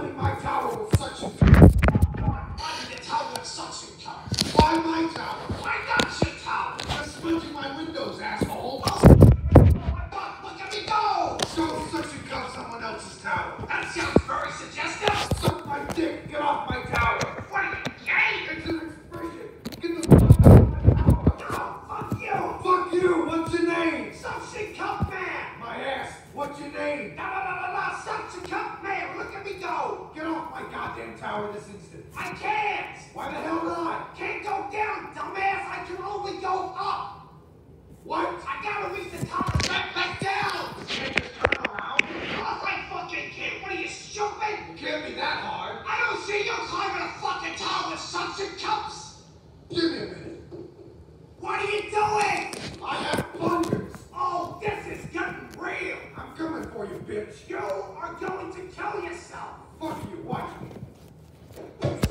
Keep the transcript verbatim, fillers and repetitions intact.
climbing my tower with suction cups? Why did you tell me with suction cups? Why my tower? Why not your tower? You're smudging my windows, asshole. Oh, look at me go! Don't suction cup someone else's tower. That sounds very suggestive. Suck my dick. Get off my tower. What are you, gay? It's an expression. Get the fuck out of my tower. Oh, fuck you. Fuck you. What's your name? Suction cup man. My ass. What's your name? Da da da da da. Suction cup man. Look at me go. Get off my goddamn tower this instant. I can't. Why the hell not? Can't go down, dumbass. I can only go up. What? I gotta reach the top and back back down. You can't just turn around. Oh, I fucking can't. What are you, stupid? It can't be that hard. I don't see you climbing a fucking tower with suction cups. Give me a minute. What are you doing? I have plungers. Oh, this is getting real. I'm coming for you, bitch. You are going to kill yourself. Fuck you. Watch me.